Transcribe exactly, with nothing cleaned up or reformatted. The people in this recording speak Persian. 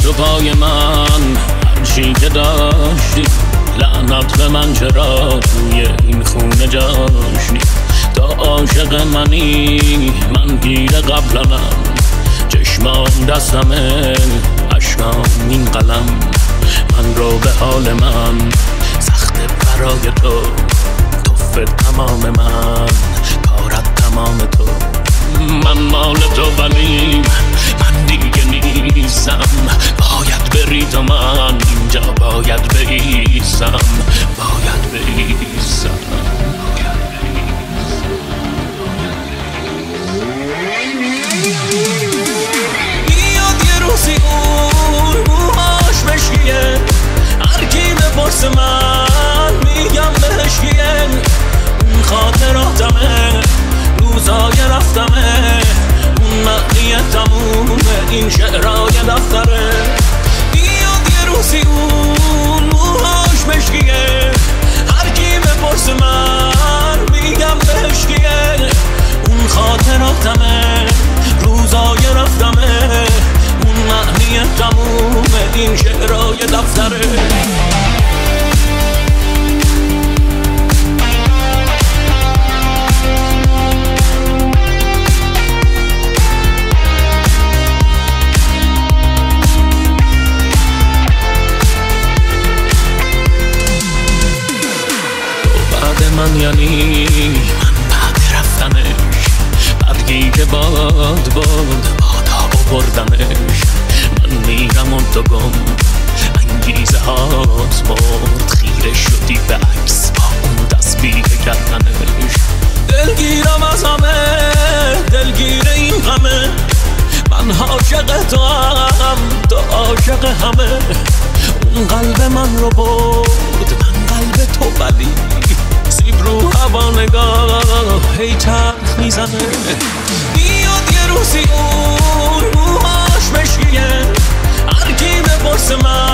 رو پای من هرچی که داشتی، لعنت به من چرا توی این خونه جاشتی. تا عاشق منی من گیر قبلنم، چشمام دستمه اشکام این قلم. من رو به حال من سخت برای تو، توفه تمام من کارت تمام تو. من مال تو ولی من دیگه نیستم، باید بری تو من اینجا باید بایستم، باید بایستم. بیاد یه روزی اون موهاش مشکیه، هر کی بپرس من میگم بهش کیه. اون خاطراتمه روزای رفتمه، اون معنی تمومه این شعرهای دفتره. بیاد یه روزی اون موهاش مشکیه، هر کی بپرس من میگم بهش کیه. اون خاطراتمه روزای رفتمه، اون معنی تمومه این شعرهای دفتره. من یعنی من بعد رفتنش، برگی که باد باد بادا بردنش. من میرم اون تو گم انگیزه هات مرد، خیره شدی به عکس با اون تسبیح کردنش. دلگیرم از همه دلگیر این غمه، من عاشق تو هم تو عاشق همه. اون قلب من رو برد من قلب تو ولی سیب رو هوا نگاه هی چرخ میزنه. بیاد یه روزی اون موهاش مشکیه، هر کی بپرس من